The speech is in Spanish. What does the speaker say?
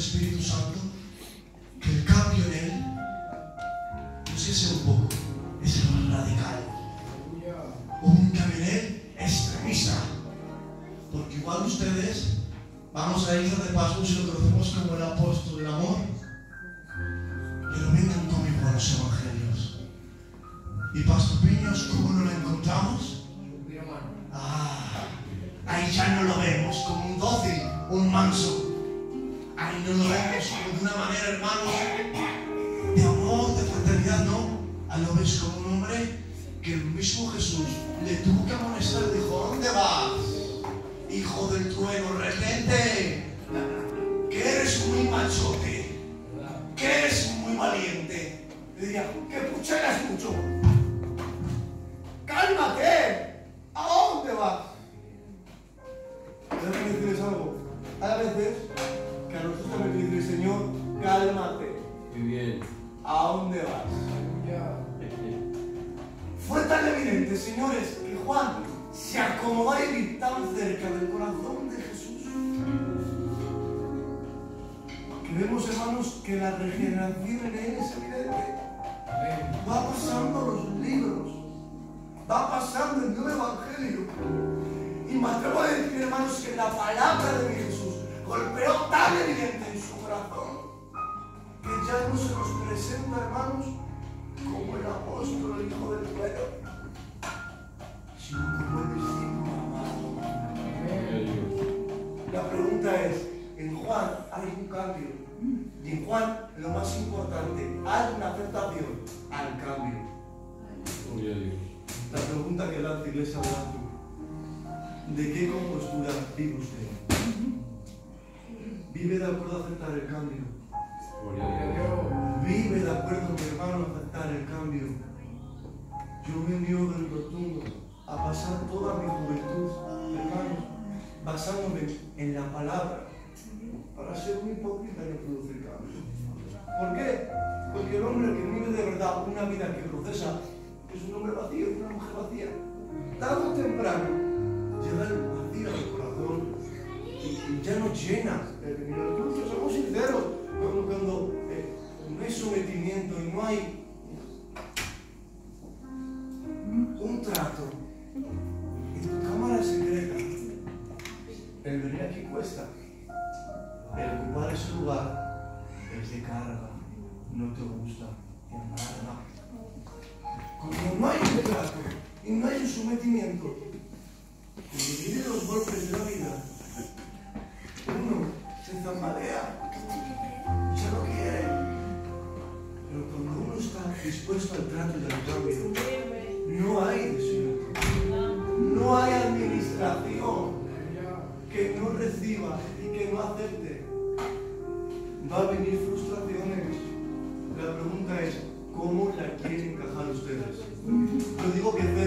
Espíritu Santo, que el cambio en él no es que sea un poco, es radical. Un cambio en él extremista. Porque igual ustedes, vamos a ir de paso si lo conocemos como el apóstol del amor, pero vengan conmigo a los evangelios. Y Pastor Piños, ¿cómo no lo encontramos? Ahí ya no lo vemos como un dócil, un manso. Ahí no lo vemos como de una manera, hermanos, de amor, de fraternidad, no. Ahí lo ves como un hombre que el mismo Jesús le tuvo que amonestar. Dijo: ¿dónde vas, hijo del trueno? Retente, que eres muy machote, que eres muy valiente. Le diría: que pucheras mucho. ¡Cálmate! ¿A dónde vas? Déjame decirles algo. Hay veces que a nosotros también le dice: Señor, cálmate. Muy bien. ¿A dónde vas? Fue tan evidente, señores, que Juan se acomodó a vivir tan cerca del corazón de Jesús, que vemos, hermanos, que la regeneración en él es evidente. Va pasando los libros, va pasando el nuevo evangelio. Y me atrevo a decir, hermanos, que la palabra de Jesús golpeó tan evidente en su corazón que ya no se nos presenta, hermanos, como el apóstol, el hijo del trueno, sino como el discípulo amado. La pregunta es: en Juan hay un cambio, y en Juan lo más importante, hay una aceptación al cambio. La pregunta que la iglesia hablando: ¿de qué compostura vive usted? ¿Vive de acuerdo a aceptar el cambio? ¿Vive de acuerdo, mi hermano, a aceptar el cambio? Yo me niego del rotundo a pasar toda mi juventud, hermanos, basándome en la palabra para ser un hipócrita y no producir cambio. ¿Por qué? Porque el hombre que vive de verdad una vida que procesa es un hombre vacío, es una mujer vacía. Tarde o temprano llega el vacío del corazón y ya no llena. Nosotros somos sinceros, cuando no hay sometimiento y no hay un trato en tu cámara secreta, el venir aquí cuesta, el ocupar ese lugar es de carga, no te gusta, te amarga. Cuando no hay un trato y no hay un sometimiento, cuando vienen los golpes de la vida, uno se tambalea, ya no quiere. Pero cuando uno está dispuesto al trato y al cambio, no hay deseo, no hay administración que no reciba y que no acepte. Va a venir frustraciones. La pregunta es: ¿cómo la quieren encajar ustedes? Yo digo que